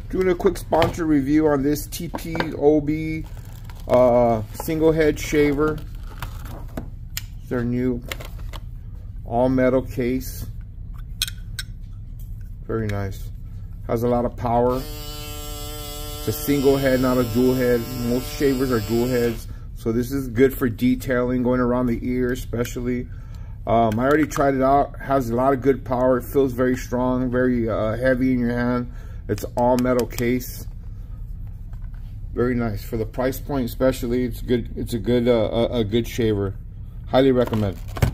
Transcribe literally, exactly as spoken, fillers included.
Doing a quick sponsor review on this T P O B uh, single head shaver. It's their new all metal case. Very nice. Has a lot of power. It's a single head, not a dual head. Most shavers are dual heads, so this is good for detailing, going around the ear especially. Um, I already tried it out. Has a lot of good power. It feels very strong, very uh, heavy in your hand. It's all metal case. Very nice for the price point, especially. It's good. It's a good uh, a, a good shaver. Highly recommend.